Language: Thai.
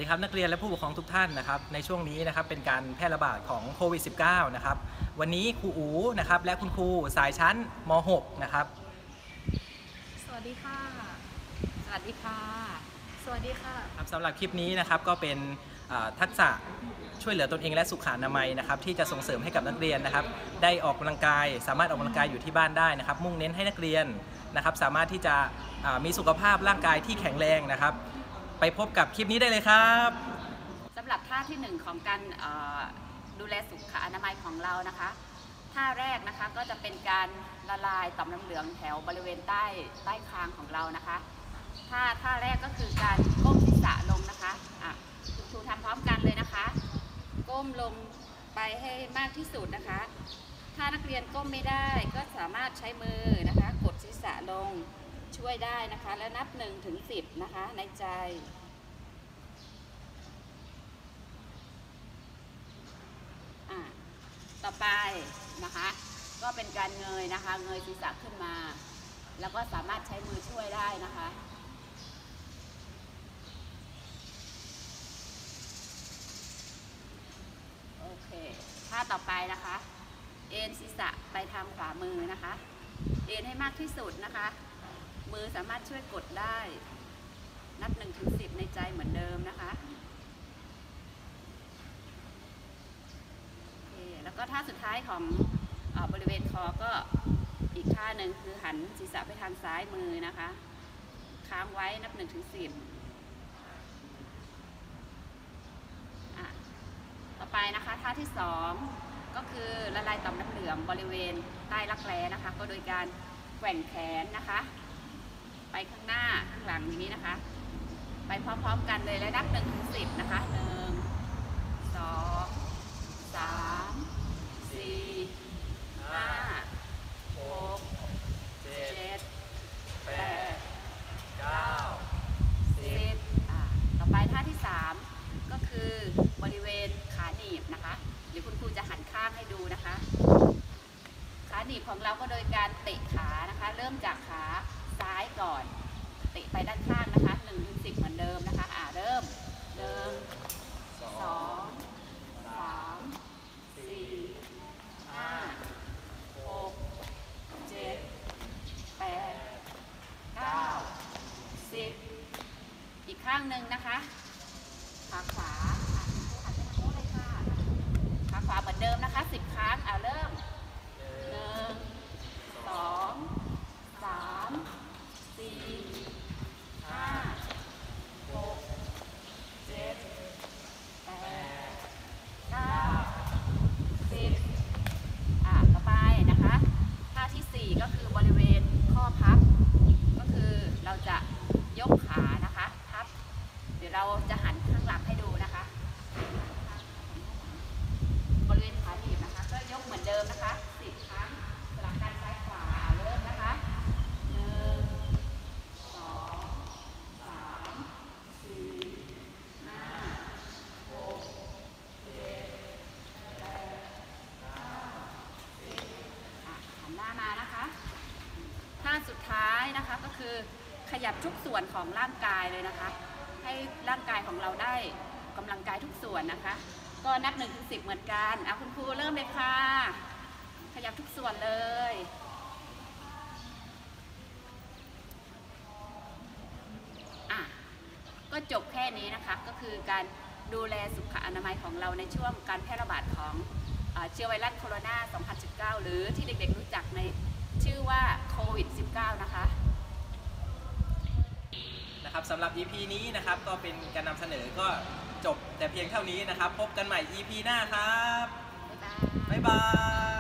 ดีครับนักเรียนและผู้ปกครองทุกท่านนะครับในช่วงนี้นะครับเป็นการแพร่ระบาดของโควิด -19 นะครับวันนี้ครูอู๋นะครับและคุณครูสายชั้นม .6 นะครับสวัสดีค่ะสวัสดีค่ะสวัสดีค่ะครับสำหรับคลิปนี้นะครับก็เป็นทักษะช่วยเหลือตนเองและสุขอนามัยนะครับที่จะส่งเสริมให้กับนักเรียนนะครับได้ออกกำลังกายสามารถออกกำลังกายอยู่ที่บ้านได้นะครับมุ่งเน้นให้นักเรียนนะครับสามารถที่จะมีสุขภาพร่างกายที่แข็งแรงนะครับไปพบกับคลิปนี้ได้เลยครับสำหรับท่าที่1ของการดูแลสุขอนามัยของเรานะคะท่าแรกนะคะก็จะเป็นการละลายต่อมน้ำเหลืองแถวบริเวณใต้คางของเรานะคะท่าแรกก็คือการก้มศีรษะลงนะคะคุณครูทำพร้อมกันเลยนะคะก้มลงไปให้มากที่สุดนะคะถ้านักเรียนก้มไม่ได้ก็สามารถใช้มือนะคะกดศีรษะลงช่วยได้นะคะและนับ1 ถึง 10นะคะในใจต่อไปนะคะก็เป็นการเงยนะคะเงยศีรษะขึ้นมาแล้วก็สามารถใช้มือช่วยได้นะคะโอเคท่าต่อไปนะคะเอ็นศีรษะไปทางขวามือนะคะเอ็นให้มากที่สุดนะคะมือสามารถช่วยกดได้นับ1 ถึง 10ในใจเหมือนเดิมนะคะแล้วก็ท่าสุดท้ายของบริเวณคอก็อีกท่าหนึ่งคือหันศีรษะไปทางซ้ายมือนะคะค้างไว้นับ1 ถึง 10ต่อไปนะคะท่าที่2ก็คือละลายต่อมน้ำเหลืองบริเวณใต้รักแร้นะคะก็โดยการแกว่งแขนนะคะไปข้างหน้าข้างหลังอย่างนี้นะคะไปพร้อมๆกันเลยและนับ1 ถึง 10นะคะ1 2 3 4 5 6 7 8 9 10ต่อไปท่าที่3ก็คือบริเวณขาหนีบนะคะเดี๋ยวคุณครูจะหันข้างให้ดูนะคะขาหนีบของเราก็โดยการเตะขานะคะเริ่มจากขาซ้ายก่อนเตะไปด้านข้างนะคะ1 ถึง 10เหมือนเดิมนะคะเริ่ม1 2 3 4 5 6 7 8 9 10อีกข้างหนึ่งนะคะขาขวาหันไปทางโน้นเลยค่ะขาขวาเหมือนเดิมนะคะ10 ครั้งเริ่ม1 2 3 4 5 6 7 8 9 10ต่อไปนะคะท่าที่4ก็คือบริเวณข้อพับก็คือเราจะยกขานะคะพับเดี๋ยวเราจะหันข้างหลังให้ดูนะคะบริเวณขาหนีบนะคะก็ยกเหมือนเดิมนะคะ10 ครั้งสลับกันซ้ายขวาเริ่มนะคะ1 2 3 4 5 6 7 8 9 10หันหน้ามานะคะท่าสุดท้ายนะคะก็คือขยับทุกส่วนของร่างกายเลยนะคะให้ร่างกายของเราได้กำลังกายทุกส่วนนะคะก็นับ1 ถึง 10เหมือนกันคุณครูเริ่มเลยค่ะขยับทุกส่วนเลยก็จบแค่นี้นะคะก็คือการดูแลสุขอนามัยของเราในช่วงการแพร่ระบาดของเชื้อไวรัสโคโรนา 2019 หรือที่เด็กๆรู้จักในชื่อว่าโควิด -19 นะคะสำหรับ EP นี้นะครับก็เป็นการนำเสนอก็จบแต่เพียงเท่านี้นะครับพบกันใหม่ EP หน้าครับบ๊ายบาย